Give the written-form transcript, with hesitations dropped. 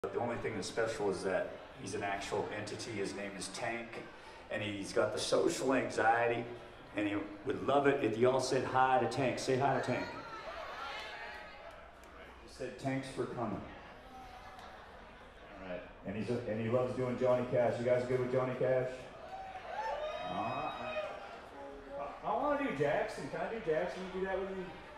The only thing that's special is that he's an actual entity. His name is Tank, and he's got the social anxiety, and he would love it if y'all said hi to Tank. Say hi to Tank. He said, "Thanks for coming." All right. And he loves doing Johnny Cash. You guys good with Johnny Cash? All right. I want to do Jackson. Can I do Jackson? You do that with me?